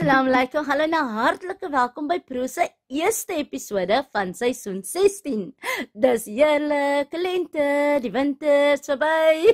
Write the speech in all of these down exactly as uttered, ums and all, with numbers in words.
Assalamu alaikum. Hallo en hartlike welkom by Proe se eerste episode van seisoen sestien. Dis heerlik, lente, die winter is verby.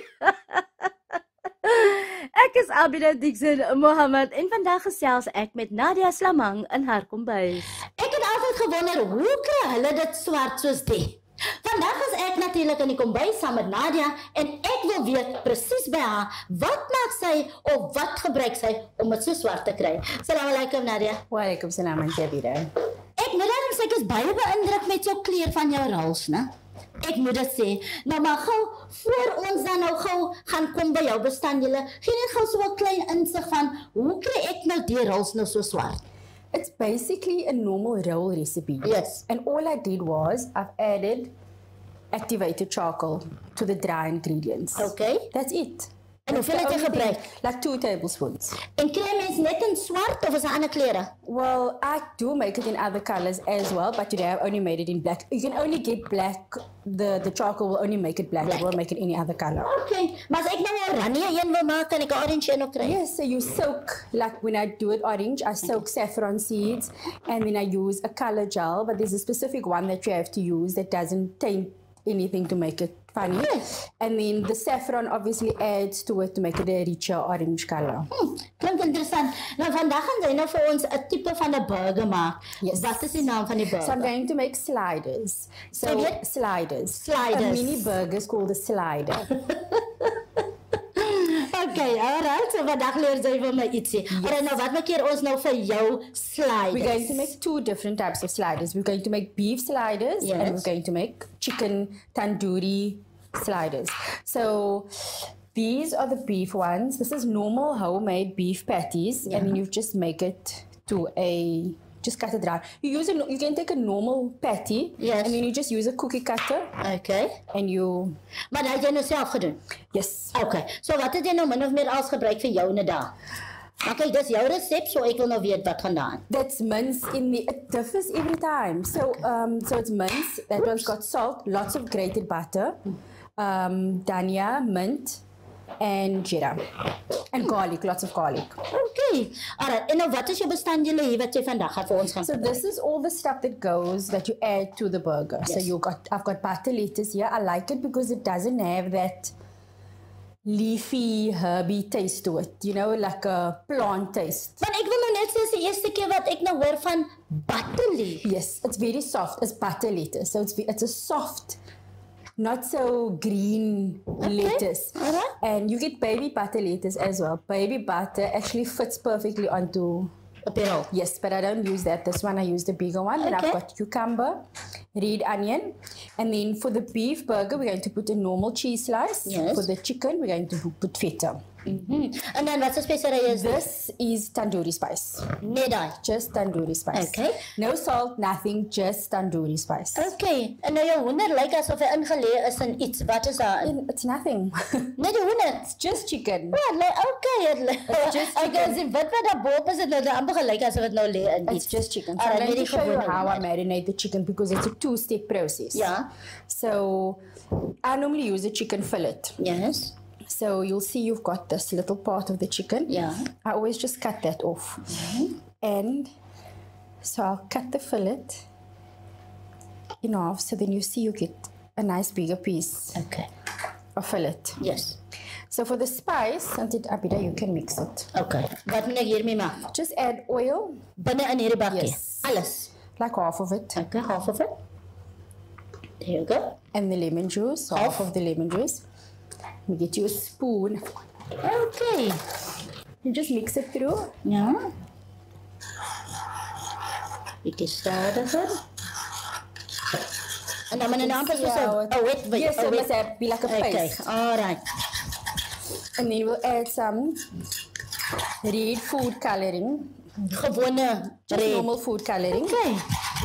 Ek is Abidah, Dixon, Mohamed en vandag gesels ek met Nadia Slamang in haar kombuis. Ek het altyd gewonder, hoe kry hulle dit swart soos dit? Vandag is ek natuurlik in die kombuis saam met Nadia en ek wil weet presies by haar, wat maak sy of wat gebruik sy om dit so swart te kry? Assalamu alaikum Nadia. Wa alaikum salam en Abidah. Ek moet dan sê ek is baie beïndruk met jou kleur van jou rals, né? Ek moet dit sê. Nou maar gou voor ons dan nou gou gaan kom by jou bestanddele, gee net gou so 'n klein insig van hoe kry ek nou die rals nou so swart? It's basically a normal roll recipe. Yes. And all I did was I've added activated charcoal to the dry ingredients. Okay. That's it. En hoeveel het jy gebruik? Like two tablespoons. En kry mens net in swart of is daar ander kleure? Well, I do make it in other colors as well, but today I've only made it in black. You can only get black. The the charcoal will only make it black. Black. It won't make it any other color. Okay. Maar as ek nou 'n oranje een wil maak, kan ek 'n orange een ook kry? Yes, so you soak, like when I do it orange, I soak saffron seeds and then I use a color gel, but there's a specific one that you have to use that doesn't taint anything to make it funny. Yes. And then the saffron obviously adds to it to make it a richer orange color. Hmm, klink interessant. Nou vandag gaan jy nou vir ons 'n tipe van 'n burger maak. Yes. Wat is die naam van die burger? So I'm going to make sliders. So Say again? sliders. Sliders. A mini burger is called a slider. Okay, alright. So vandag leer jy vir my ietsie. Yes. Alright, nou wat maak hier ons nou vir jou sliders? We're going to make two different types of sliders. We're going to make beef sliders Yes. and we're going to make chicken tandoori sliders. So these are the beef ones. This is normal homemade beef patties, Yeah. and then you just make it to a, just cut it round. You use a, you can take a normal patty, Yes. and then you just use a cookie cutter, Okay. and you, Maar dat het jy nou self gedoen? yes. Okay. So wat het jy nou min of meer als gebruik vir jou net daar? Okay, dis jou resep, so ek wil nou weet wat vandaan. That's mince in the, it differs every time. So, um, so it's mince. That one's got salt, lots of grated butter, um, dhania, mint, and jeera, and garlic, lots of garlic. Okay. Alright, en nou wat is jou bestanddele hier wat jy vandag gaan vir ons gaan So this is all the stuff that goes that you add to the burger. So Yes. you got, I've got butter lettuce here. I like it because it doesn't have that leafy, herby taste to it. You know, like a plant taste. Want ek wil nou net sê, is die eerste keer wat ek nou hoor van butterleaf. Yes, it's very soft. It's butter lettuce. So it's it's a soft, not so green lettuce. Alright. And you get baby butter lettuce as well. Baby butter actually fits perfectly onto. Op die rol. Yes, but I don't use that. This one I use the bigger one. And Okay. I've got cucumber, red onion. And then for the beef burger, we're going to put a normal cheese slice. Yes. For the chicken, we're going to put feta. Mm-hmm. En dan wat se speserye is dit? This is tandoori spice. Net daai. Just tandoori spice. Okay. No salt, nothing, just tandoori spice. Okay. En nou jou hoender lyk asof hy ingeleë is in iets. Wat is daar in? It's nothing. Net die hoender. It's just chicken. Ja, nee, okay, het lê. just Okay, chicken. as wat wat daar bo is dit nou amper gelyk asof dit nou lê in iets. It's just chicken. So Alright, I'm going net to die show you gewone how I hoender. marinate the chicken because it's a two-step process. Ja. So I normally use a chicken fillet. Yes. So you'll see you've got this little part of the chicken. Yeah. I always just cut that off. Mm-hmm. And so I'll cut the fillet in half so then you see you get a nice bigger piece Okay. of fillet. Yes. So for the spice, until Abidah, you can mix it. Okay. Wat moet ek hiermee maak? Just add oil, Binne in hierdie bakkie. Yes. Alles. like half of it, Okay, half of it. There you go. and the lemon juice, half, Half. of the lemon juice. You get you a spoon. Okay. You just mix it through. Ja. Bietjie stadiger. En dan moet jy nou amper soos Yeah, 'n 'n wet Yes, a it wet- must have, be like a Okay, paste. alright. And then we'll add some red food coloring, Gewone just red. normal food coloring. Okay.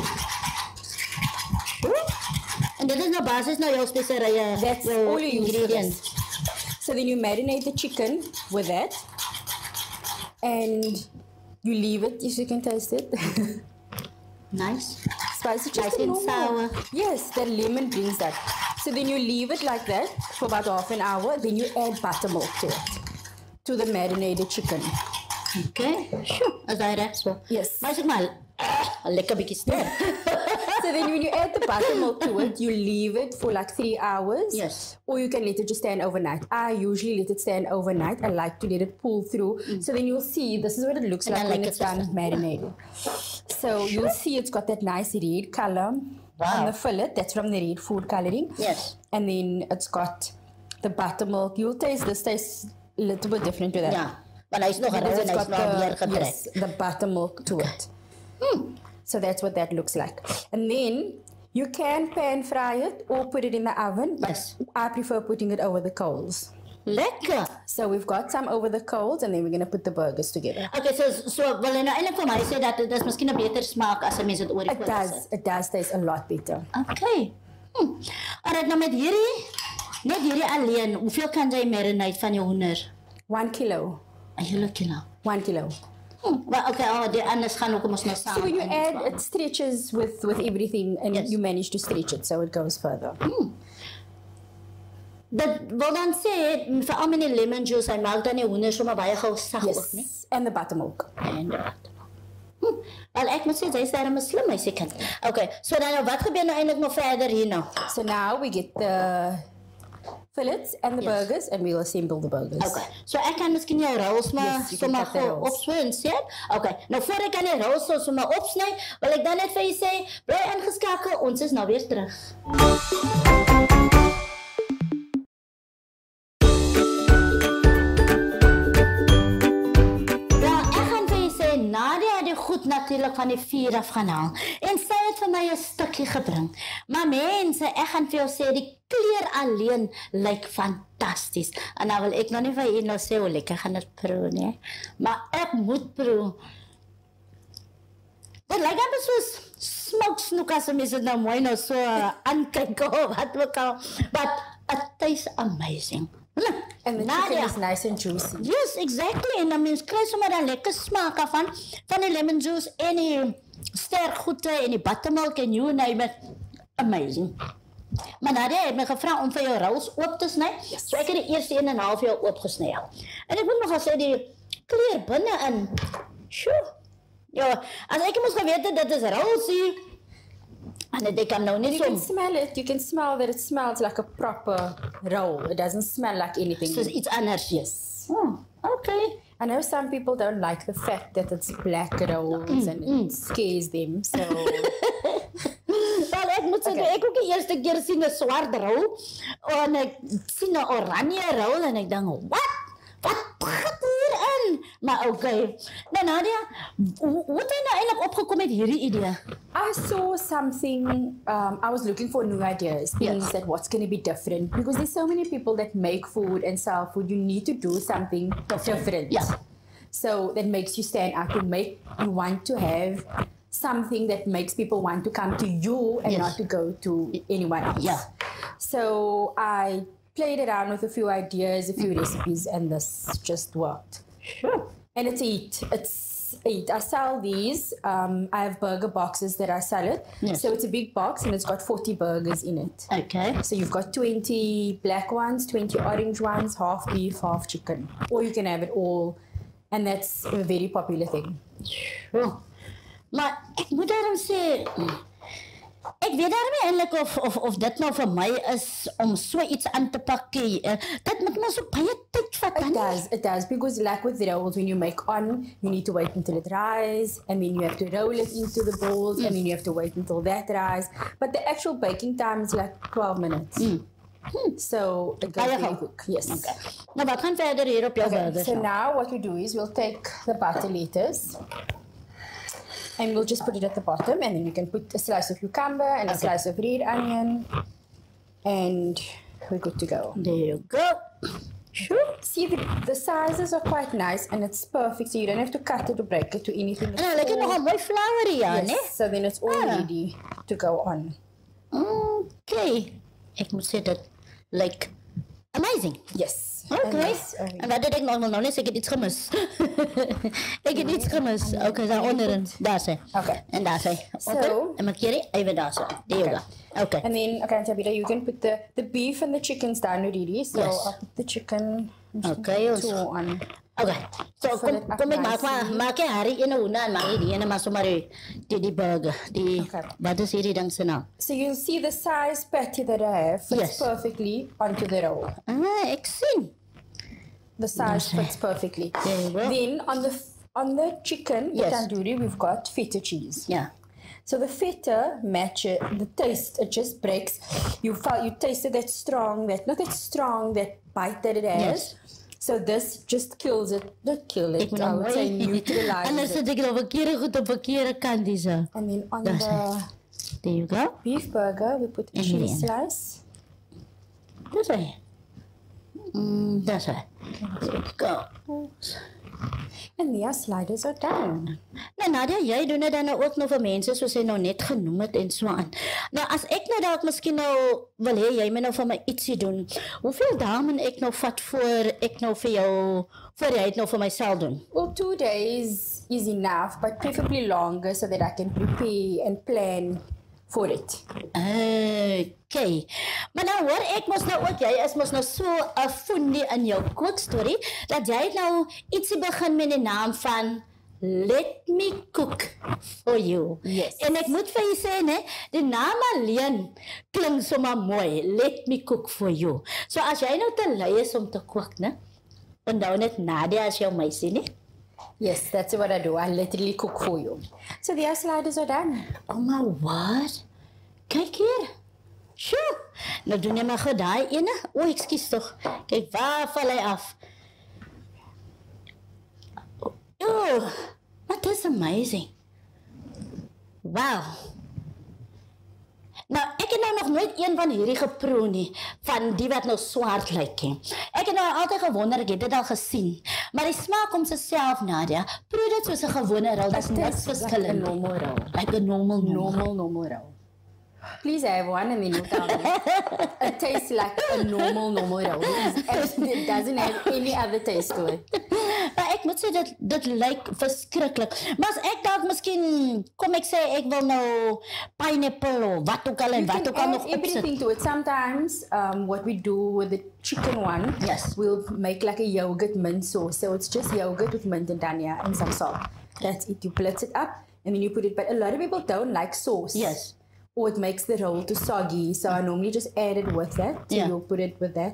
En dit is nou basis nou jou speserye. That's jou all you use for ingredients. this. So then you marinate the chicken with that, and you leave it, if you can taste it. Nice. Spicy, just Nice a and normal- sour. Yes, the lemon brings that. So then you leave it like that for about half an hour. Then you add buttermilk to it, to the marinated chicken. Okay. Sure. As I reg so. Yes. Maar as ek maar ah, 'n lekker bietjie ster. So then when you add the buttermilk to it, you leave it for like three hours. Yes. Or you can let it just stand overnight. I usually let it stand overnight. I like to let it pull through. Mm. So then you'll see, this is what it looks And like I when like it's it done marinating. So you'll see it's got that nice red color Wow. on the fillet. That's from the red food coloring. Yes. And then it's got the buttermilk. You'll taste this tastes a little bit different to that. Ja. Maar hy's nog Because rou it's en hy's got nog weer the, getrek. yes, the buttermilk to it. Hmm. So that's what that looks like. And then you can pan fry it or put it in the oven. But Yes. I prefer putting it over the coals. Lekker. So we've got some over the coals and then we're going to put the burgers together. Okay, so so wil jy nou eintlik vir my sê dat dit is miskien 'n beter smaak as 'n mens dit oor die It kool does. sit? It does taste a lot better. Okay. Hm. Alright, nou met hierdie net hierdie alleen, hoeveel kan jy marinate van jou hoender? One kilo. 'n Hele kilo. One kilo. Hm. Maar okay, oh, die anders gaan ook ons nou saam. So when you in- add, it stretches with, with everything and Yes. you manage to stretch it so it goes further. Dit wil dan sê vir al my lemon juice, hy maak dan die hoender sommer baie gou sag ook, nie? Yes. And the buttermilk. En dat. Hm. Wel ek moet sê jy is daar 'n slim meisie kind. Okay, so dan nou wat gebeur nou eintlik nog verder hier nou? So now we get the fillets and the Yes. burgers and we'll assemble the burgers. Okay, so ek kan miskien jou rolls maar Yes, you can sommer cut the gou rolls. opsny en sê. Okay, nou voor ek aan die rolls so sommer opsny, wil ek dan net vir julle sê, bly ingeskakel, ons is nou weer terug. Ja, ek gaan vir julle sê, Nadia het die goed natuurlik van die vuur af gaan haal en sy het vir my 'n stukkie gebring. Maar mense, ek gaan vir jou sê die kleur alleen lyk fantasties. En nou wil ek nog nie vir julle nou sê hoe lekker gaan dit proe nie. Maar ek moet proe. Dit lyk amper soos smoke snoek as mens dit nou mooi nou so uh, aankyk of wat ook al. But it tastes amazing. And the Nadia. chicken is nice and juicy. Yes, exactly. En dan mens kry sommer 'n lekker smaak af van van die lemon juice en die sterk goede en die buttermilk en you name it. Amazing. Maar Nadia het my gevra om vir jou rolls oop te sny. Yes. So ek het die eerste een en 'n half jou oopgesny. En ek moet nog sê die kleur binne-in. Sjoe. Ja, as ek moes geweet het dit is rollsie. En dit kan nou nie You so can smell it. You can smell that it smells like a proper roll. It doesn't smell like anything. soos iets anders. Yes. Oh, okay. I know some people don't like the fact that it's black rolls and it scares them. So Wel, ek moet sê, Okay. ek ook die eerste keer sien 'n swart rol en ek sien 'n oranje rol en ek dink, "Wat? Wat gaan hierin?" Maar okay. Nou Nadia, hoe hoe het jy nou eintlik opgekom met hierdie idee? I saw something, um, I was looking for new ideas, things Yes. that what's going to be different. Because there's so many people that make food and sell food. You need to do something different. Yeah. So that makes you stand out and make you want to have something that makes people want to come to you and Yes. not to go to anyone else. Yeah. So I played around with a few ideas, a few recipes, and this just worked. Sure. And it's a hit. It's a hit. I sell these. Um, I have burger boxes that I sell it. Yes. So it's a big box and it's got forty burgers in it. Okay. So you've got twenty black ones, twenty orange ones, half beef, half chicken. Or you can have it all. And that's a very popular thing. Sure. Maar ek moet daarom sê, ek weet daarmee eintlik of, of, of dit nou vir my is om so iets aan te pak. Uh, dit moet maar so baie tyd vat. It dan nie? does, it does. Because like with the rolls, when you make on, you need to wait until it dries, and then you have to roll it into the balls, and then you have to wait until that dries. But the actual baking time is like twelve minutes. So it goes Baie very gou. quick. Yes. Okay. Nou wat gaan verder hier op jou Okay, burgers? so nou? now what we do is we'll take the butter lettuce and we'll just put it at the bottom, and then you can put a slice of cucumber and a Okay. slice of red onion, and we're good to go. There you go. Sure. See, the, the sizes are quite nice and it's perfect, so you don't have to cut it or break it to anything. En nou lekker It's all- nog 'n mooi flowery ja, yes, né? so then it's all Ah. ready to go on. Okay. Ek moet sê dit lyk amazing. Yes. And Okay. yes, uh, En wat het ek nog nou net sê ek het iets gemis. Ek het iets gemis. Okay, daar onderin. Daar sê. Okay. En daar sê. So- Okay. En maak hierdie even daar sê. There you Okay. go. Okay. And then, okay, Abidah, you can put the, the beef and the chickens down already. So Yes. I'll put the chicken. I'm just Okay, gonna ons- two on. Okay. So Fill kom it up kom ek maak nicely. maar maak jy hari ene hoena en maak jy die ene maar sommer die die, die burger. Die Okay. wat is hierdie ding se naam? So you'll see the size patty that I have fits Yes. perfectly onto the roll. Ah, ek sien. The size fits perfectly. There you go. Then on the on the chicken, the Yes. tandoori, we've got feta cheese. Ja. So the feta matches the taste. It just breaks. You felt you tasted that strong, that not that strong, that bite that it has. Yes. So this just kills it. Not kill Ek it. moet I nou would say mooi. neutralize Anders it. sit ek nou verkeerde goed op verkeerde kant dis. And then on That's the There you go. beef burger, we put a And cheese then- slice. Dis hy. Mm, dis hy. Go. And the sliders are done. Nou Nadia, jy doen dit dan nou ook nog vir mense soos jy nou net genoem het en so aan. Nou as ek nou dalk miskien nou wil hê jy moet nou vir my ietsie doen. Hoeveel dae moet ek nou vat voor ek nou vir jou voor jy dit nou vir myself doen? Well, two days is enough, but preferably longer so that I can prepare and plan for it. Okay. Maar nou hoor ek mos nou ook jy is mos nou so 'n foodie in jou kookstorie dat jy nou ietsie begin met die naam van Let me cook for you. Yes. En ek moet vir julle sê né, die naam alleen klink sommer mooi. Let me cook for you. So as jy nou te lui is om te kook, né? Onthou net Nadia as jou meisie, né? Yes, that's what I do. I literally cook for you. So the sliders are done. Oh my word. Kyk hier. Sjoe. Nou doen jy maar gou daai ene. O, ekskuus tog. Kyk waar val hy af. Oh, that is amazing. Wow. Nou, ek het nou nog nooit een van hierdie geproe nie, van die wat nou swart lyk nie. Ek het nou altyd gewonder, ek het dit al gesien. Maar die smaak om self, Nadia, proe dit soos 'n gewone rol, dit is niks verskillend. Like a normal roll. Like a normal, normal. Normal, normal roll. Please have one and then you tell me. It tastes like a normal, normal roll. It doesn't have any other taste to it. Maar ek moet sê dit dit lyk verskriklik. Maar as ek dalk miskien kom ek sê ek wil nou pineapple of wat ook al en You wat can ook al add nog opsit. everything to it. Sometimes um, what we do with the chicken one, Yes. we'll make like a yogurt mint sauce. So it's just yogurt with mint and dhania and some salt. That's it. You blitz it up and then you put it. But a lot of people don't like sauce. Yes. Or it makes the roll too soggy. So I normally just add it with that. So Yeah. you'll put it with that.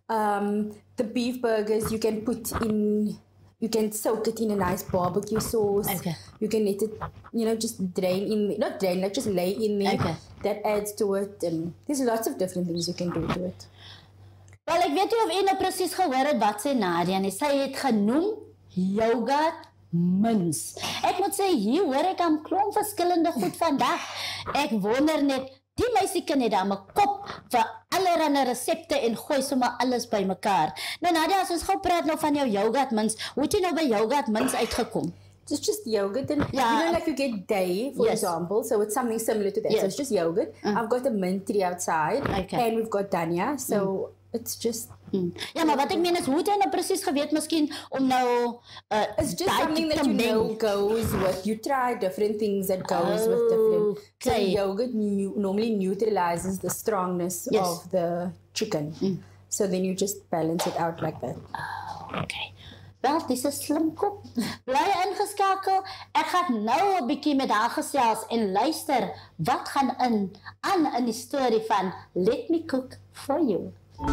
Um, the beef burgers you can put in, you can soak it in a nice barbecue sauce. Okay. You can let it, you know, just drain in, not drain, like just lay in there. Okay. That adds to it. And there's lots of different things you can do to it. Wel, ek weet nie of jy nou presies gehoor het wat sê Nadia nie. Sy het genoem yoghurt mince. Ek moet sê hier hoor ek aan klomp verskillende goed vandag. Ek wonder net, die meisie kan net aan my kop vir allerlei resepte en gooi sommer alles bymekaar. Nou Nadia, as ons gou praat nou van jou yoghurt mince, hoe het jy nou by yoghurt mince uitgekom? It's just yogurt and Yeah. you know like you get day for Yes. example, so it's something similar to that. Yes. So it's just yogurt. I've got a mint tree outside Okay. and we've got dhania, so it's just Hmm. Ja, maar wat ek meen is, hoe het jy nou presies geweet miskien om nou uh, it's just daai something te that you meng? know goes with, you try different things that goes with different. So Okay. yogurt nu- normally neutralizes the strongness Yes. of the chicken. So then you just balance it out like that. Okay. Wel, dis 'n slim kop. Bly ingeskakel. Ek gaan nou 'n bietjie met haar gesels en luister wat gaan in aan in die storie van Let Me Cook for You.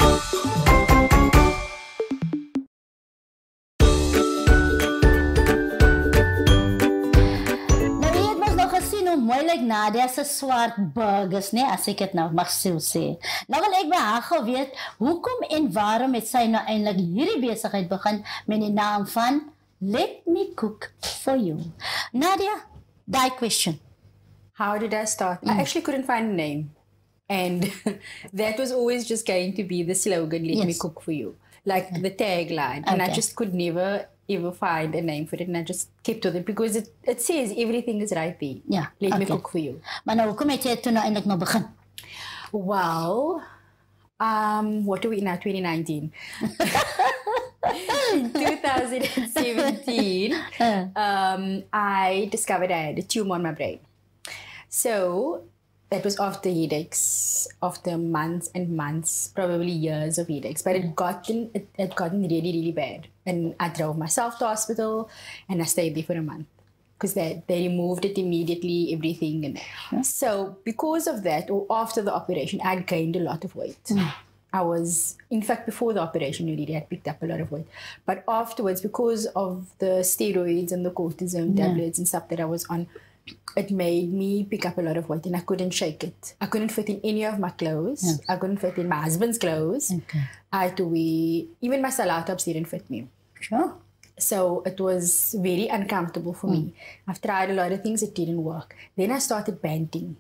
Nou jy het mos nog gesien hoe mooi lyk Nadia se swart burgers, nee, as ek dit nou mag so sê. Nou wil ek by haar gou weet, hoekom en waarom het sy nou eintlik hierdie besigheid begin met die naam van Let Me Cook for You. Nadia, daai question. How did I start? I actually couldn't find a name. And that was always just going to be the slogan, let me Yes. cook for you. Like the tagline. And I Okay. just could never ever find a name for it. And I just kept with it because it, it says everything is right there. Ja, Let me okay. cook for you. Maar nou, hoekom het jy toe nou eintlik nou begin? Well, um, what are we now? twenty nineteen. In twenty seventeen, um, I discovered I had a tumor on my brain. So that was after headaches, after months and months, probably years of headaches. But it gotten it had gotten really, really bad. And I drove myself to hospital and I stayed there for a month. Because they, they removed it immediately, everything. And Sure. so because of that, or after the operation, I'd gained a lot of weight. Mm. I was, in fact, before the operation, already had picked up a lot of weight. But afterwards, because of the steroids and the cortisone Yeah. tablets and stuff that I was on, it made me pick up a lot of weight and I couldn't shake it. I couldn't fit in any of my clothes. Yes. I couldn't fit in my husband's clothes. Okay. I had to wear, even my salad tops didn't fit me. Sure. So it was very uncomfortable for me. I've tried a lot of things, it didn't work. Then I started banding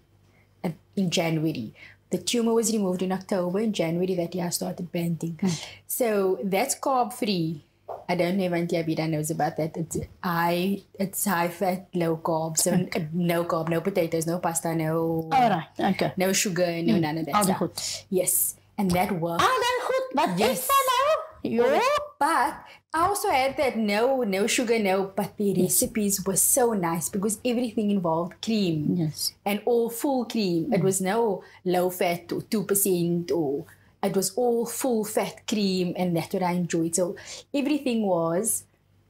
at- in January. The tumor was removed in October. In January that year, I started banding. So that's carb free. I don't know if Auntie Abidah knows about that. It's high, it's high fat, low carb. So uh, no carb, no potatoes, no pasta, no All right. Okay. no sugar, no none of that Al die stuff. goed. Yes, and that worked. Ah, dan goed. Wat Yes. is dat nou? Ja. But I also had that no, no sugar, no, but the recipes were so nice because everything involved cream. Yes. And all full cream. It was no low fat or two percent or it was all full fat cream and that's what I enjoyed. So everything was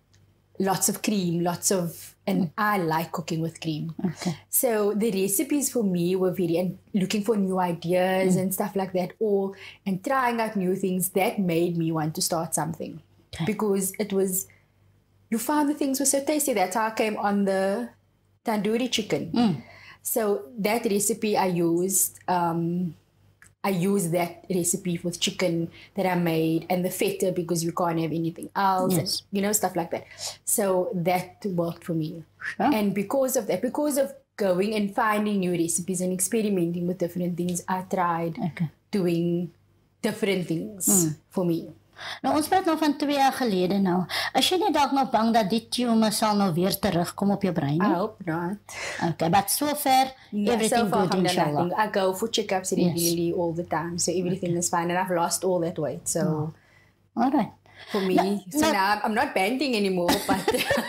lots of cream, lots of, and I like cooking with cream. Okay. So the recipes for me were very, and looking for new ideas and stuff like that, all, and trying out new things, that made me want to start something. Okay. Because it was, you found the things were so tasty. That's how I came on the tandoori chicken. So that recipe I used, um, I used that recipe with chicken that I made and the feta because you can't have anything else, Yes. and, you know, stuff like that. So that worked for me. Sure. And because of that, because of going and finding new recipes and experimenting with different things, I tried Okay. doing different things for me. Nou, ons praat nou van twee jaar gelede nou. As jy nie dalk nou bang dat die tumor sal nou weer terugkom op jou brein I nie? hope not. Okay, but so far, Yeah, everything so far, good, alhamdulillah, inshallah. I go for checkups regularly all the time, so everything is fine, and I've lost all that weight. So All right. for me, so no- now I'm- I'm not banding anymore, but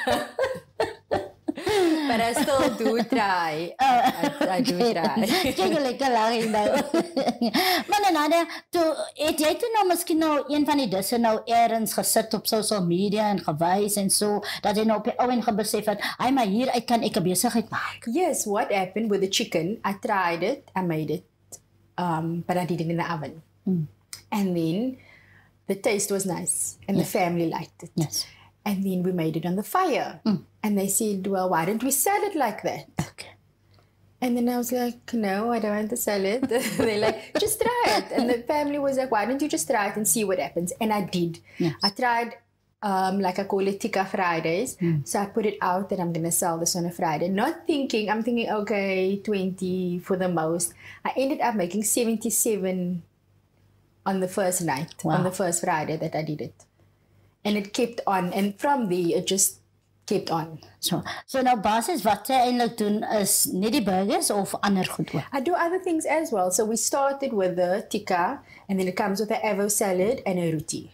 but I still do try. I, I do try. Kyk, lekker lag jy nou. Maar nou, Nadia, toe, het jy toe nou miskien nou een van die disse nou ergens gesit op social media en gewys en so, dat jy nou op die ou en gebesef het, ai, maar hier uit kan ek 'n besigheid maak. Yes, what happened with the chicken? I tried it, I made it, um, but I did it in the oven, and then the taste was nice, and the family liked it. Yes. And then we made it on the fire, and they said, "Well, why don't we sell it like that?" Okay. And then I was like, no, I don't want to sell it. They're like, just try it. And the family was like, why don't you just try it and see what happens? And I did. Yes. I tried, um, like I call it Tikka Fridays. So I put it out that I'm going to sell this on a Friday. Not thinking, I'm thinking, okay, twenty for the most. I ended up making seventy-seven on the first night, Wow. on the first Friday that I did it. And it kept on. And from there, it just kept on. So, so nou basis wat jy eintlik doen is net die burgers of ander goed ook? I do other things as well. So we started with the tikka, and then it comes with an avo salad and a roti.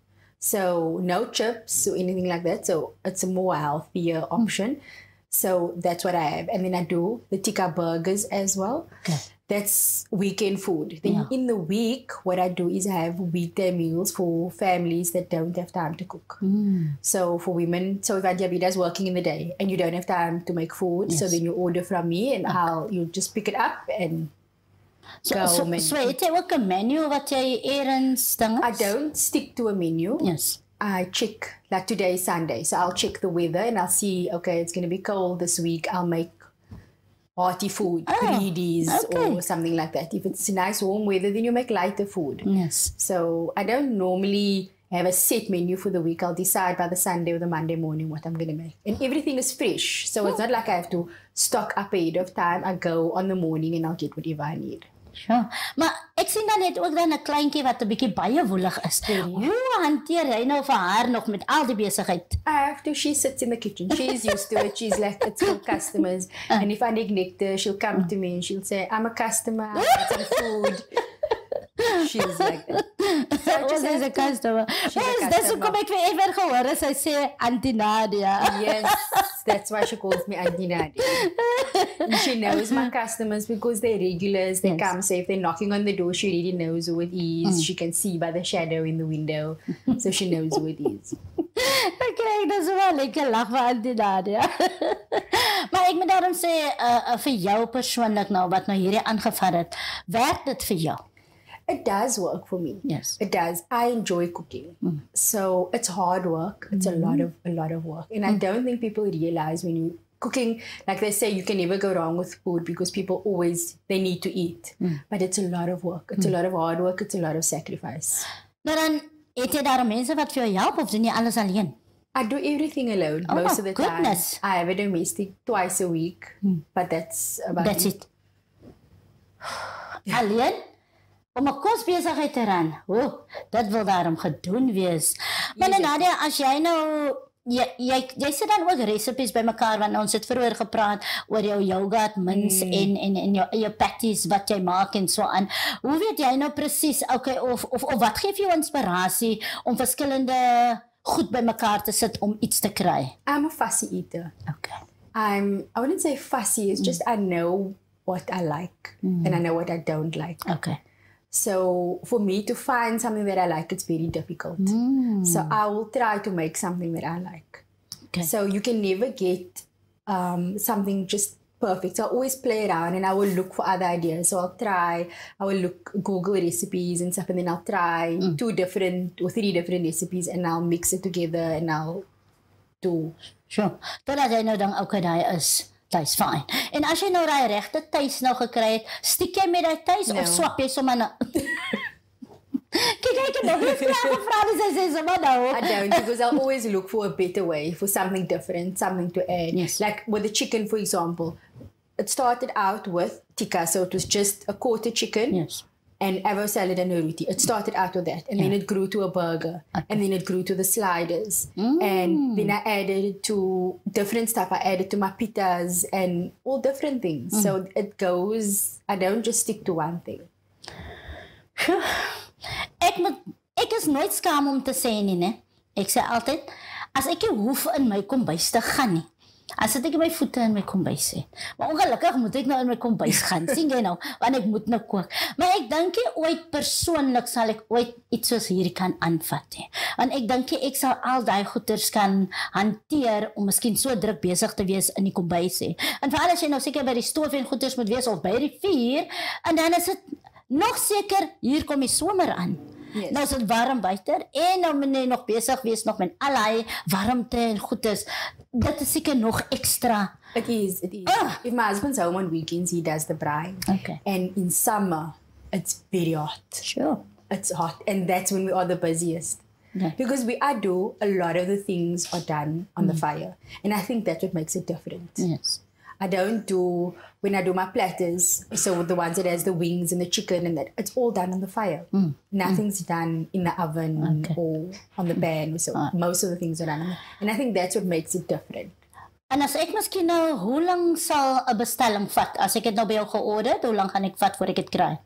So no chips or anything like that. So it's a more healthier option. So that's what I have. And then I do the tikka burgers as well. Okay. That's weekend food. Then Yeah. in the week, what I do is I have weekday meals for families that don't have time to cook. So for women, so if Auntie Abidah is working in the day and you don't have time to make food, so Yes. then you order from me and I'll you just pick it up and So, go. so, and- so het jy ook 'n menu wat jy ergens ding I is? don't stick to a menu. Yes. I check, like today is Sunday, so I'll check the weather and I'll see, okay, it's going to be cold this week. I'll make hearty food, Oh, greedies okay. or something like that. If it's nice warm weather, then you make lighter food. Yes. So I don't normally have a set menu for the week. I'll decide by the Sunday or the Monday morning what I'm going to make. And everything is fresh. So it's not like I have to stock up ahead of time. I go on the morning and I'll get whatever I need. Sure. Maar ek sien dan net ook dan 'n kleintjie wat 'n bietjie baie woelig is. Hoe hanteer jy nou vir haar nog met al die besigheid? I have to. She sits in the kitchen. She's used to it. She's like, it's for customers. And if I neglect her, she'll come to me and she'll say, I'm a customer. I want some food. she's like that. So I Oh, just sy's have 'n to- customer. she's a Yes, dis customer. hoekom ek vir ever gehoor het sy sê Auntie Nadia. Yes, that's why she calls me Auntie Nadia. And she knows my customers because they're regulars. They Yes. come, so if they're knocking on the door, she already knows who it is. She can see by the shadow in the window, so she knows who it is. Dan kry ek dan so 'n lekker lag van Auntie Nadia. Maar ek moet daarom sê uh, uh, vir jou persoonlik nou wat nou hierdie aangevat het, werk dit vir jou? It does work for me. Yes. It does. I enjoy cooking. So it's hard work. It's a lot of a lot of work. And I don't think people realize when you cooking, like they say, you can never go wrong with food because people always they need to eat. But it's a lot of work. It's a lot of hard work. It's a lot of sacrifice. Nou dan, het jy daar mense wat vir jou help of doen jy alles alleen? I do everything alone Oh, most of the goodness. time. I have a domestic twice a week, but that's about That's it. Alleen? Om 'n kosbesigheid te ran. O, oh, dit wil daarom gedoen wees. Maar nou, Nadia, as jy nou jy jy, jy sit dan ook resepes bymekaar want ons het vroeër gepraat oor jou yoghurt mince mm. en en en jou eie patties wat jy maak en so aan. Hoe weet jy nou presies okay of of of wat gee vir jou inspirasie om verskillende goed bymekaar te sit om iets te kry? I'm a fussy eater. Okay. I'm I wouldn't say fussy, it's just I know what I like and I know what I don't like. Okay. So for me to find something that I like, it's very difficult. So I will try to make something that I like. Okay. So you can never get um, something just perfect. So I always play around and I will look for other ideas. So I'll try, I will look, Google recipes and stuff, and then I'll try two different or three different recipes and I'll mix it together and I'll do. Sure. Totdat jy nou dan okay daai is. Tuis, fine. En as jy nou daai regte tuis nou gekry het, stiek jy met daai tuis No. of swap jy sommer na Kyk, ek het nog nie vrae gevra nie, sy sê sommer nou. I don't, because I'll always look for a better way, for something different, something to add. Yes. Like with the chicken, for example, it started out with tikka, so it was just a quarter chicken. Yes. And avo salad and a roti. It started out with that. And then it grew to a burger. Okay. And then it grew to the sliders. Mm. And then I added to different stuff. I added to my pitas and all different things. Mm. So it goes, I don't just stick to one thing. Ek moet ek is nooit skaam om te sê nie, né? Ek sê altyd as ek nie hoef in my kombuis te gaan nie. As sit ek my voete in my kombuis sê. Maar ongelukkig moet ek nou in my kombuis gaan. Sien jy nou, want ek moet nou kook. Maar ek dink nie ooit persoonlik sal ek ooit iets soos hierdie kan aanvat nie. Want ek dink nie ek sal al daai goeders kan hanteer om miskien so druk besig te wees in die kombuis sê. En veral as jy nou seker by die stoof en goeders moet wees of by die vuur, en dan is dit nog seker hier kom die somer aan. Yes. Nou is dit warm buite en nou moet jy nog besig wees nog met al daai warmte en goeders. Dit is seker nog extra. It is, it is. Ah. If my husband's home on weekends, he does the braai. Okay. And in summer, it's very hot. Sure. It's hot. And that's when we are the busiest. Okay. Because we are do, a lot of the things are done on the fire. And I think that's what makes it different. Yes. I don't do, when I do my platters, so the ones that has the wings and the chicken and that, it's all done on the fire. Mm. Nothing's mm. done in the oven Okay. or on the pan. So Ah. most of the things are done on the, and I think that's what makes it different. En as ek miskien nou, hoe lang sal 'n bestelling vat? As ek dit nou by jou georder, hoe lank gaan ek vat voor ek dit kry?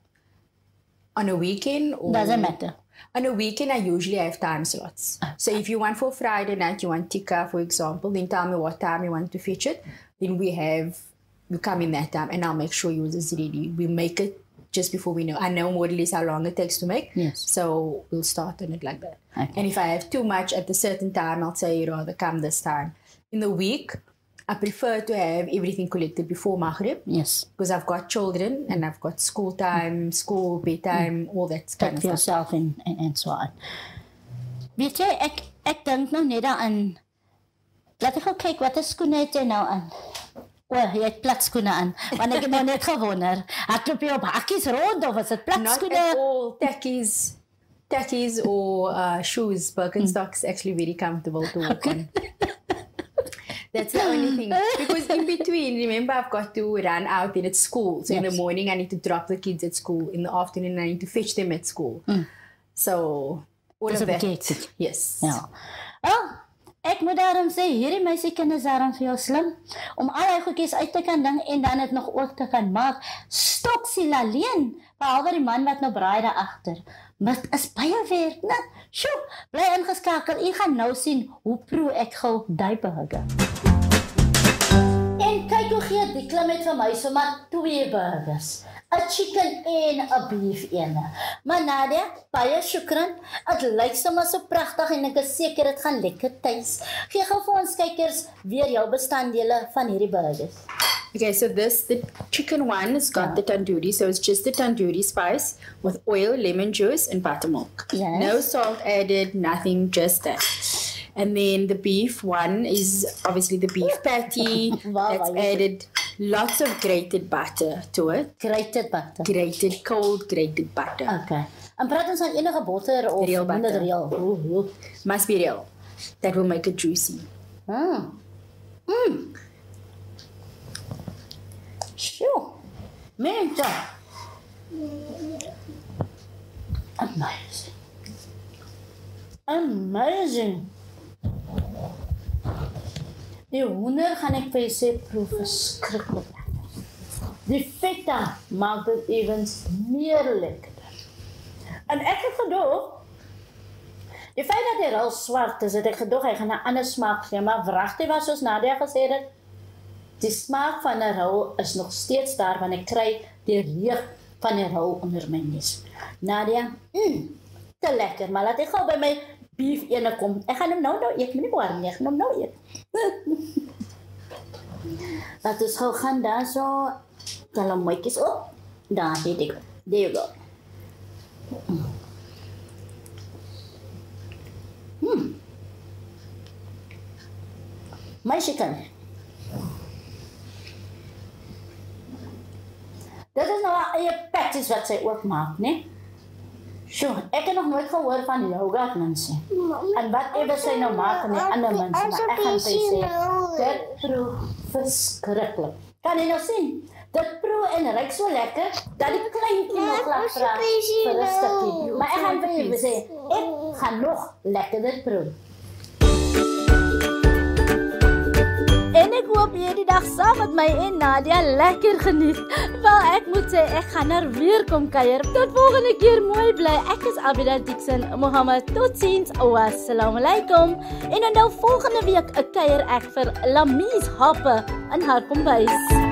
On a weekend or... Doesn't matter. On a weekend, I usually have time slots. So if you want for Friday night, you want tikka, for example, then tell me what time you want to fetch it. Then we have, you come in that time and I'll make sure yours is ready. We make it just before we know. I know more or less how long it takes to make. Yes. So we'll start on it like that. Okay. And if I have too much at a certain time, I'll say you'd rather come this time. In the week, I prefer to have everything collected before Maghrib. Yes. Because I've got children and I've got school time, school, bedtime, all that kind Kyk of vir stuff. jouself en, en, en so aan. Weet jy, ek, ek dink nou net daaraan, laat ek gou kyk, wat is skoene het jy nou aan? O, jy het platskoene aan, want ek het nou net gewonder, hardloop jy op hakkies rond, of is dit Not platskoene? at all. Tackies, tackies or uh, shoes. Birkenstock's actually very comfortable to walk on. That's the only thing. Because in between, remember, I've got to run out in at school. So in the Yes. morning, I need to drop the kids at school. In the afternoon, I need to fetch them at school. So all Dis of 'n that. bietjie hectic. Yes. Ja. Oh, ek moet daarom sê, hierdie meisiekinders daarom vir jou slim, om al die goedjies uit te kan ding en dan het nog ook te kan maak. Stoksiel alleen Behalwe die man wat nou braai daar agter. Maar dit is baie werk, né? Sjoe, bly ingeskakel. U gaan nou sien hoe proe ek gou daai burger. En kyk hoe gee die klim het vir my sommer twee burgers. 'n chicken en 'n beef ene. Maar Nadia, baie shukran. Dit lyk sommer so pragtig en ek is seker dit gaan lekker tuis. Gee gou vir ons kykers weer jou bestanddele van hierdie burgers. Okay, so this, the chicken one has got Yeah. the tandoori, so it's just the tandoori spice with oil, lemon juice, and buttermilk. Yes. No salt added, nothing, just that. And then the beef one is obviously the beef patty. Wow, That's wow, yes. added lots of grated butter to it. Grated butter. Grated, cold grated butter. Okay. En praat ons van enige botter of Real butter. minder real? Oeh, oeh. Must be real. That will make it juicy. Mm. Mm. Sjoe. Mense. Amazing. Amazing. Die hoender gaan ek vir jy sê proef verskriklik lekker. Die feta maak dit evens meer lekkerder. En ek het gedoog, die feit dat hy al swart is, het ek gedoog, hy gaan 'n ander smaak gee, maar wragtig was soos Nadia gesê het, die smaak van 'n rol is nog steeds daar, want ek kry die reuk van die rol onder my neus. Nadia, mm, te lekker, maar laat ek gou by my beef ene kom. Ek gaan hom nou nou eet, moenie warm nie, ek gaan hom nou eet. Laat ons gou gaan daar so, tel hom moetjies op. Daar, hier die, there you go. Hmm. My chicken. Dit is nou 'n eie patties wat sy ook maak, né? Sjoe, ek het nog nooit gehoor van yoghurt mense. En wat ewe sy nou maak en die ander mense, maar ek gaan sy sê, dit proe verskriklik. Kan jy nou sien? Dit proe en ruik so lekker, dat die kleintjie nog laat vra vir 'n stukkie. Maar ek gaan vir julle sê, ek gaan nog lekkerder proe. En ek hoop jy die dag saam met my en Nadia lekker geniet. Wel, ek moet sê, ek gaan er weer kom kuier. Tot volgende keer, mooi bly. Ek is Abidah Dixon, Mohamed. Totsiens, wassalamu alaikum. En dan nou volgende week 'n kuier ek vir Lamies Happe in haar kombuis.